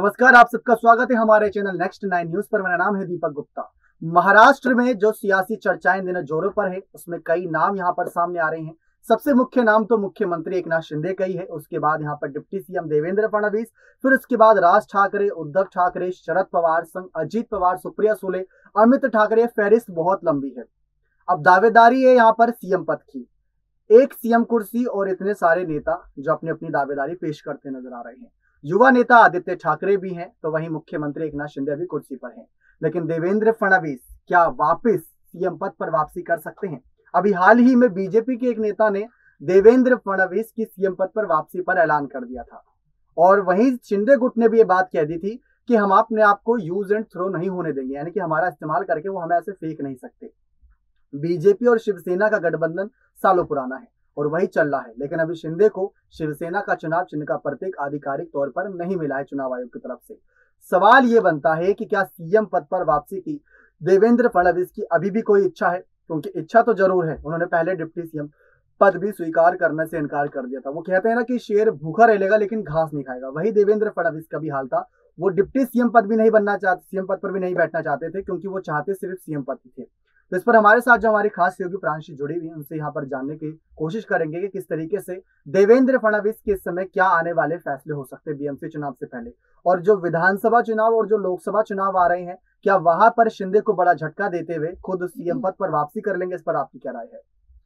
नमस्कार, आप सबका स्वागत है हमारे चैनल नेक्स्ट 9 न्यूज पर। मेरा नाम है दीपक गुप्ता। महाराष्ट्र में जो सियासी चर्चाएं इन दिनों जोरों पर है, उसमें कई नाम यहां पर सामने आ रहे हैं। सबसे मुख्य नाम तो मुख्यमंत्री एकनाथ शिंदे का ही है। उसके बाद यहां पर डिप्टी सीएम देवेंद्र फडणवीस, फिर उसके बाद राज ठाकरे, उद्धव ठाकरे, शरद पवार, संग अजीत पवार, सुप्रिया सुले, अमित ठाकरे। फहरिस्त बहुत लंबी है। अब दावेदारी है यहाँ पर सीएम पद की। एक सीएम कुर्सी और इतने सारे नेता जो अपनी अपनी दावेदारी पेश करते नजर आ रहे हैं। युवा नेता आदित्य ठाकरे भी हैं, तो वहीं मुख्यमंत्री एकनाथ शिंदे भी कुर्सी पर हैं। लेकिन देवेंद्र फडणवीस क्या वापस सीएम पद पर वापसी कर सकते हैं? अभी हाल ही में बीजेपी के एक नेता ने देवेंद्र फडणवीस की सीएम पद पर वापसी पर ऐलान कर दिया था। और वहीं शिंदे गुट ने भी ये बात कह दी थी कि हम अपने आप को यूज एंड थ्रो नहीं होने देंगे, यानी कि हमारा इस्तेमाल करके वो हमें ऐसे फेंक नहीं सकते। बीजेपी और शिवसेना का गठबंधन सालों पुराना है और वही चल रहा है। लेकिन अभी शिंदे को शिवसेना का चुनाव चिन्ह का प्रतीक आधिकारिक तौर पर नहीं मिला है चुनाव आयोग की तरफ से। सवाल ये बनता है कि क्या सीएम पद पर वापसी की देवेंद्र फडणवीस की अभी भी कोई इच्छा है? क्योंकि इच्छा तो जरूर है। उन्होंने पहले डिप्टी सीएम पद भी स्वीकार करने से इनकार कर दिया था। वो कहते हैं ना कि शेर भूखा रह लेगा लेकिन घास नहीं खाएगा। वही देवेंद्र फडणवीस का भी हाल था। वो डिप्टी सीएम पद भी नहीं बनना चाहते, सीएम पद पर भी नहीं बैठना चाहते थे, क्योंकि वो चाहते सिर्फ सीएम पद थे। तो इस पर हमारे साथ जो हमारी खास सहयोगी प्रांशी जुड़ी हुई है, उनसे यहाँ पर जानने की कोशिश करेंगे कि किस तरीके से देवेंद्र फडणवीस के इस समय क्या आने वाले फैसले हो सकते हैं बीएमसी चुनाव से पहले, और जो विधानसभा चुनाव और जो लोकसभा चुनाव आ रहे हैं, क्या वहां पर शिंदे को बड़ा झटका देते हुए खुद सीएम पद पर वापसी कर लेंगे? इस पर आपकी क्या राय है?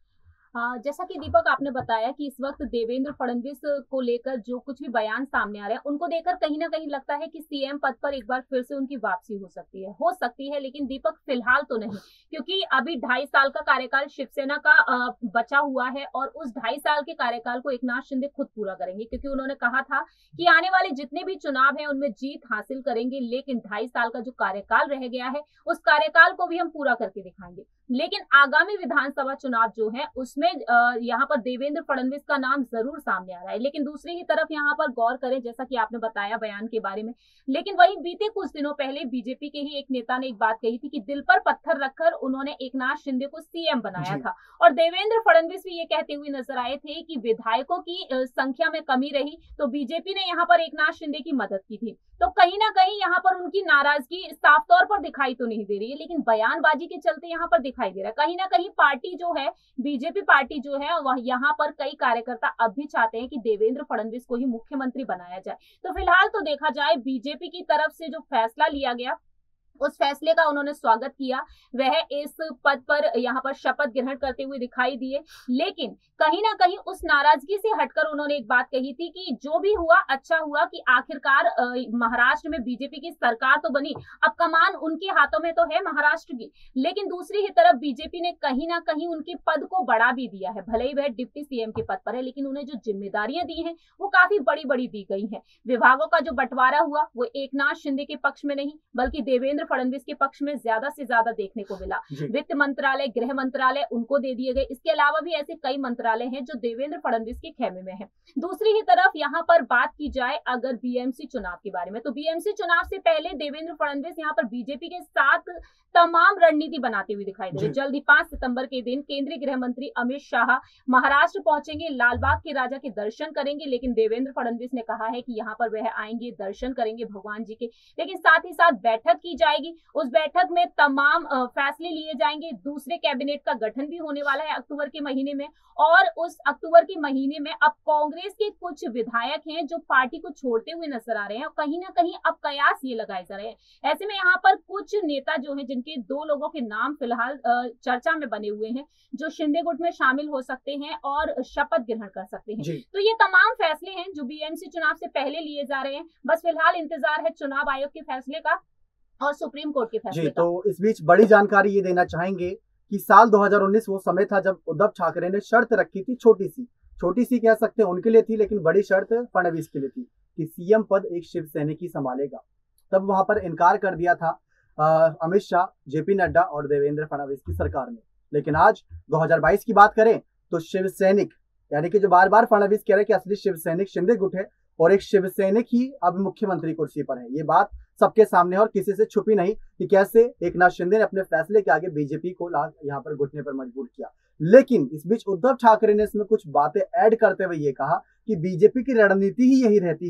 जैसा कि दीपक आपने बताया कि इस वक्त देवेंद्र फडणवीस को लेकर जो कुछ भी बयान सामने आ रहे हैं, उनको देखकर कहीं ना कहीं लगता है कि सीएम पद पर एक बार फिर से उनकी वापसी हो सकती है। लेकिन दीपक फिलहाल तो नहीं, क्योंकि अभी 2.5 साल का कार्यकाल शिवसेना का बचा हुआ है और उस 2.5 साल के कार्यकाल को एकनाथ शिंदे खुद पूरा करेंगे, क्योंकि उन्होंने कहा था कि आने वाले जितने भी चुनाव हैं उनमें जीत हासिल करेंगे। लेकिन 2.5 साल का जो कार्यकाल रह गया है, उस कार्यकाल को भी हम पूरा करके दिखाएंगे। लेकिन आगामी विधानसभा चुनाव जो है उसमें यहाँ पर देवेंद्र फडणवीस का नाम जरूर सामने आ रहा है। लेकिन दूसरी ही तरफ यहाँ पर गौर करें, जैसा कि आपने बताया बयान के बारे में, लेकिन वहीं बीते कुछ दिनों पहले बीजेपी के ही एक नेता ने एक बात कही थी कि दिल पर पत्थर रखकर उन्होंने एकनाथ शिंदे को सीएम बनाया था। और देवेंद्र फडणवीस भी ये कहते हुए नजर आए थे कि विधायकों की संख्या में कमी रही तो बीजेपी ने यहाँ पर एकनाथ शिंदे की मदद की थी। तो कहीं ना कहीं यहाँ पर उनकी नाराजगी साफ तौर पर दिखाई तो नहीं दे रही है, लेकिन बयानबाजी के चलते यहाँ पर दिखाई दे रहा है। कहीं ना कहीं पार्टी जो है, बीजेपी पार्टी जो है, वह यहाँ पर कई कार्यकर्ता अब भी चाहते हैं कि देवेंद्र फडणवीस को ही मुख्यमंत्री बनाया जाए। तो फिलहाल तो देखा जाए बीजेपी की तरफ से जो फैसला लिया गया, उस फैसले का उन्होंने स्वागत किया। वह इस पद पर यहाँ पर शपथ ग्रहण करते हुए दिखाई दिए। लेकिन कहीं ना कहीं उस नाराजगी से हटकर उन्होंने एक बात कही थी कि जो भी हुआ अच्छा हुआ कि आखिरकार महाराष्ट्र में बीजेपी की सरकार तो बनी, अब कमान उनके हाथों में तो है महाराष्ट्र की। लेकिन दूसरी ही तरफ बीजेपी ने कहीं ना कहीं उनके पद को बढ़ा भी दिया है। भले ही वह डिप्टी सीएम के पद पर है, लेकिन उन्हें जो जिम्मेदारियां दी हैं वो काफी बड़ी बड़ी दी गई है। विभागों का जो बंटवारा हुआ वो एकनाथ शिंदे के पक्ष में नहीं बल्कि देवेंद्र फडणवीस के पक्ष में ज्यादा से ज्यादा देखने को मिला। वित्त मंत्रालय, गृह मंत्रालय उनको दे दिए गए। इसके अलावा भी ऐसे कई मंत्रालय हैं जो देवेंद्र फडणवीस के खेमे में है। दूसरी ही तरफ यहाँ पर बात की जाए अगर बीएमसी चुनाव के बारे में, तो बीएमसी चुनाव से पहले देवेंद्र फडणवीस यहाँ पर बीजेपी के साथ तमाम रणनीति बनाते हुए दिखाई दे रहे। जल्द ही 5 सितंबर के दिन केंद्रीय गृह मंत्री अमित शाह महाराष्ट्र पहुंचेंगे, लालबाग के राजा के दर्शन करेंगे। लेकिन देवेंद्र फडणवीस ने कहा है कि यहाँ पर वह आएंगे, दर्शन करेंगे भगवान जी के, लेकिन साथ ही साथ बैठक की जाएगी। उस बैठक में तमाम फैसले लिए जाएंगे। दूसरे कैबिनेट का गठन भी होने वाला है अक्टूबर के महीने में। और उस अक्टूबर के महीने में अब कांग्रेस के कुछ विधायक हैं जो पार्टी को छोड़ते हुए नजर आ रहे हैं और कहीं ना कहीं अब कयास ये लगाए जा रहे हैं। ऐसे में यहाँ पर कुछ नेता जो हैं, जिनके 2 लोगों के नाम फिलहाल चर्चा में बने हुए हैं, जो शिंदे गुट में शामिल हो सकते हैं और शपथ ग्रहण कर सकते हैं। तो ये तमाम फैसले हैं जो बीएमसी चुनाव से पहले लिए जा रहे हैं। बस फिलहाल इंतजार है चुनाव आयोग के फैसले का और सुप्रीम कोर्ट के फैसले का। तो इस बीच बड़ी जानकारी ये देना चाहेंगे कि साल 2019 वो समय था जब उद्धव ठाकरे ने शर्त रखी थी, छोटी सी कह सकते हैं उनके लिए थी, लेकिन बड़ी शर्त फडणवीस के लिए थी कि सीएम पद एक शिव सैनिक संभालेगा। तब वहां पर इनकार कर दिया था अमित शाह, जेपी नड्डा और देवेंद्र फडणवीस की सरकार ने। लेकिन आज 2022 की बात करें तो शिव सैनिक, यानी कि जो बार बार फडणवीस कह रहे हैं कि असली शिव सैनिक शिंदे गुट है और एक शिव सैनिक ही अब मुख्यमंत्री कुर्सी पर है, ये बात सबके सामने और किसी से छुपी नहीं कि कैसे एकनाथ शिंदे ने अपने फैसले के आगे बीजेपी को यहाँ पर घुटने पर मजबूर किया। लेकिन इस बीच उद्धव ठाकरे ने इसमें कुछ बातें ऐड करते हुए ये कहा कि बीजेपी की रणनीति ही यही रहती है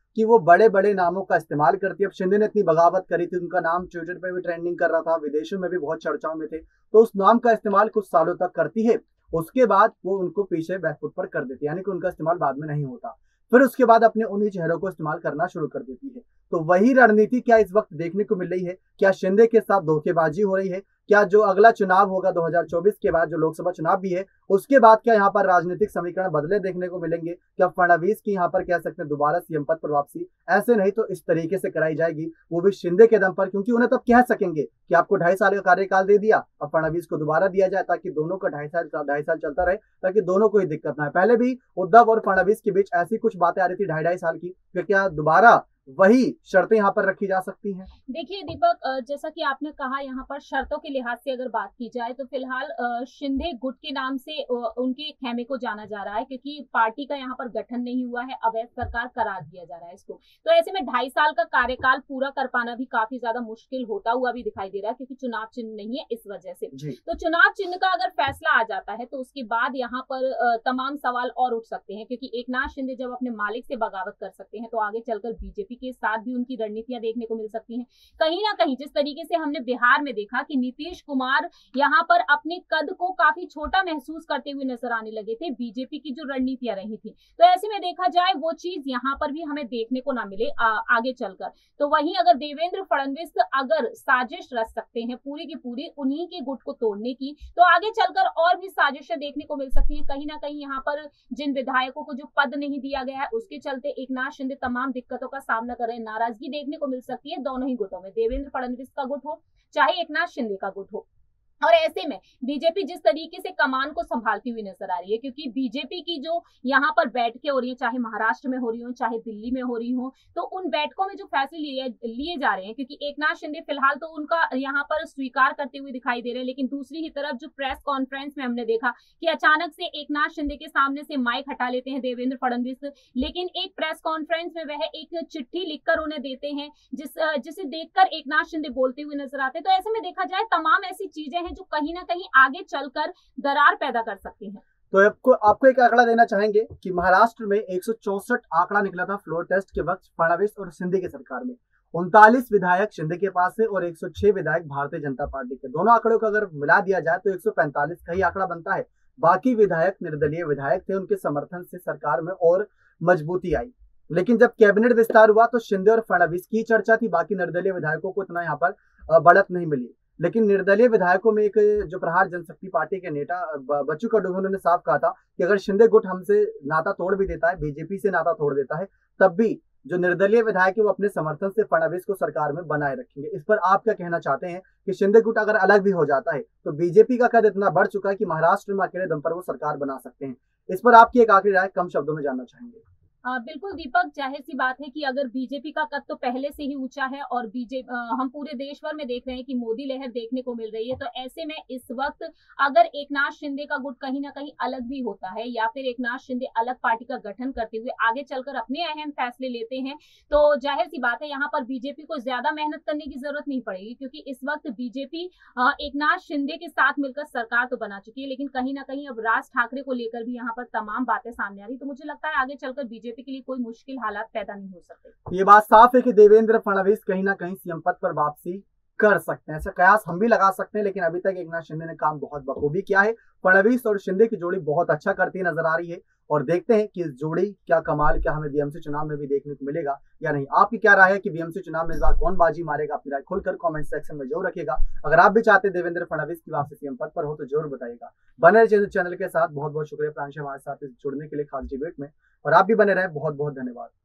कि वो बड़े बड़े नामों का इस्तेमाल करती है। अब शिंदे ने इतनी बगावत करी थी, उनका नाम ट्विटर पे भी ट्रेंडिंग कर रहा था, विदेशों में भी बहुत चर्चाओं में थे, तो उस नाम का इस्तेमाल कुछ सालों तक करती है, उसके बाद वो उनको पीछे बैकफुट पर कर देती है, यानी कि उनका इस्तेमाल बाद में नहीं होता। फिर उसके बाद अपने उन्हीं चेहरों को इस्तेमाल करना शुरू कर देती है। तो वही रणनीति क्या इस वक्त देखने को मिल रही है? क्या शिंदे के साथ धोखेबाजी हो रही है? क्या जो अगला चुनाव होगा 2024 के बाद, जो लोकसभा चुनाव भी है, उसके बाद क्या यहाँ पर राजनीतिक समीकरण बदले देखने को मिलेंगे? क्या फडणवीस की यहाँ पर कह सकते हैं दोबारा सीएम पद पर वापसी ऐसे नहीं तो इस तरीके से कराई जाएगी, वो भी शिंदे के दम पर, क्योंकि उन्हें तब कह सकेंगे कि आपको 2.5 साल का कार्यकाल दे दिया, अब फडणवीस को दोबारा दिया जाए, ताकि दोनों का 2.5 साल चलता रहे, ताकि दोनों को ही दिक्कत ना है। पहले भी उद्धव और फडणवीस के बीच ऐसी कुछ बातें आ रही थी 2.5 साल की, कि क्या दोबारा वही शर्तें यहाँ पर रखी जा सकती हैं? देखिए दीपक, जैसा कि आपने कहा, यहाँ पर शर्तों के लिहाज से अगर बात की जाए तो फिलहाल शिंदे गुट के नाम से उनके खेमे को जाना जा रहा है, क्योंकि पार्टी का यहाँ पर गठन नहीं हुआ है, अवैध सरकार करार दिया जा रहा है इसको। तो ऐसे में 2.5 साल का कार्यकाल पूरा कर पाना भी काफी ज्यादा मुश्किल होता हुआ भी दिखाई दे रहा है, क्योंकि चुनाव चिन्ह नहीं है इस वजह से। तो चुनाव चिन्ह का अगर फैसला आ जाता है तो उसके बाद यहाँ पर तमाम सवाल और उठ सकते हैं, क्योंकि एकनाथ शिंदे जब अपने मालिक से बगावत कर सकते हैं तो आगे चलकर बीजेपी के साथ भी उनकी रणनीतियां देखने को मिल सकती हैं। कहीं ना कहीं जिस तरीके से हमने बिहार में देखा कि नीतीश कुमार यहाँ पर अपने कद को काफी छोटा महसूस करते हुए नजर आने लगे थे, बीजेपी की जो रणनीतियां रही थी, तो ऐसे में देखा जाए वो चीज यहाँ पर भी हमें देखने को ना मिले आगे चलकर। तो वहीं अगर देवेंद्र फडणवीस अगर साजिश रच सकते हैं पूरी की पूरी उन्हीं के गुट को तोड़ने की, तो आगे चलकर और भी साजिशें देखने को मिल सकती हैं। कहीं ना कहीं यहाँ पर जिन विधायकों को जो पद नहीं दिया गया है उसके चलते एकनाथ शिंदे तमाम दिक्कतों का सामना कर रहे हैं, नाराजगी देखने को मिल सकती है दोनों ही गुटों में, देवेंद्र फडणवीस का गुट हो चाहे एकनाथ शिंदे का गुट हो। और ऐसे में बीजेपी जिस तरीके से कमान को संभालती हुई नजर आ रही है, क्योंकि बीजेपी की जो यहाँ पर बैठकें हो रही है, चाहे महाराष्ट्र में हो रही हो चाहे दिल्ली में हो रही हो, तो उन बैठकों में जो फैसले लिए जा रहे हैं, क्योंकि एकनाथ शिंदे फिलहाल तो उनका यहाँ पर स्वीकार करते हुए दिखाई दे रहे हैं, लेकिन दूसरी ही तरफ जो प्रेस कॉन्फ्रेंस में हमने देखा कि अचानक से एकनाथ शिंदे के सामने से माइक हटा लेते हैं देवेंद्र फडणवीस, लेकिन एक प्रेस कॉन्फ्रेंस में वह एक चिट्ठी लिखकर उन्हें देते हैं जिसे देखकर एकनाथ शिंदे बोलते हुए नजर आते हैं। तो ऐसे में देखा जाए तमाम ऐसी चीजें हैं जो कहीं ना कहीं आगे चलकर दरार पैदा कर सकती हैं। तो आपको एक आंकड़ा देना चाहेंगे कि महाराष्ट्र में 164 आंकड़ा निकला था फ्लोर टेस्ट के वक्त फडणवीस और शिंदे की सरकार में। 39 विधायक शिंदे के पास है और 106 विधायक भारतीय जनता पार्टी के। दोनों आंकड़ों को अगर मिला दिया जाए तो 145 का ही आंकड़ा बनता है। बाकी विधायक निर्दलीय विधायक थे, उनके समर्थन से सरकार में और मजबूती आई। लेकिन जब कैबिनेट विस्तार हुआ तो शिंदे और फडणवीस की चर्चा थी, बाकी निर्दलीय विधायकों को इतना यहाँ पर बढ़त नहीं मिली। लेकिन निर्दलीय विधायकों में एक जो प्रहार जनशक्ति पार्टी के नेता बच्चू कडू, उन्होंने साफ कहा था कि अगर शिंदे गुट हमसे नाता तोड़ भी देता है, बीजेपी से नाता तोड़ देता है, तब भी जो निर्दलीय विधायक है वो अपने समर्थन से फडणवीस को सरकार में बनाए रखेंगे। इस पर आप क्या कहना चाहते हैं कि शिंदे गुट अगर अलग भी हो जाता है तो बीजेपी का कद इतना बढ़ चुका है कि महाराष्ट्र में अकेले दम पर वो सरकार बना सकते हैं? इस पर आपकी एक आखिरी राय कम शब्दों में जानना चाहेंगे। बिल्कुल दीपक, जाहिर सी बात है कि अगर बीजेपी का कद तो पहले से ही ऊंचा है और हम पूरे देश भर में देख रहे हैं कि मोदी लहर देखने को मिल रही है, तो ऐसे में इस वक्त अगर एकनाथ शिंदे का गुट कहीं ना कहीं अलग भी होता है या फिर एकनाथ शिंदे अलग पार्टी का गठन करते हुए आगे चलकर अपने अहम फैसले लेते हैं, तो जाहिर सी बात है यहाँ पर बीजेपी को ज्यादा मेहनत करने की जरूरत नहीं पड़ेगी, क्योंकि इस वक्त बीजेपी एकनाथ शिंदे के साथ मिलकर सरकार तो बना चुकी है, लेकिन कहीं ना कहीं अब राज ठाकरे को लेकर भी यहाँ पर तमाम बातें सामने आ रही। तो मुझे लगता है आगे चलकर बीजेपी के लिए कोई मुश्किल हालात पैदा नहीं हो सकते। ये बात साफ है कि देवेंद्र फडणवीस कहीं ना कहीं सीएम पद पर वापसी कर सकते हैं, ऐसा कयास हम भी लगा सकते हैं, लेकिन अभी तक एकनाथ शिंदे ने काम बहुत बखूबी किया है। फडणवीस और शिंदे की जोड़ी बहुत अच्छा करती नजर आ रही है और देखते हैं कि इस जोड़ी क्या कमाल क्या हमें बीएमसी चुनाव में भी देखने को मिलेगा या नहीं। आपकी क्या राय है कि बीएमसी चुनाव में इस बार कौन बाजी मारेगा? अपनी राय खुलकर कमेंट सेक्शन में जरूर रखिएगा। अगर आप भी चाहते हैं देवेंद्र फडणवीस की वापसी सीएम पद पर हो तो जरूर बताइएगा। बने रहिए चैनल के साथ। बहुत बहुत शुक्रिया प्रांशु हमारे साथ जुड़ने के लिए खास डिबेट में, और आप भी बने रहे। बहुत बहुत धन्यवाद।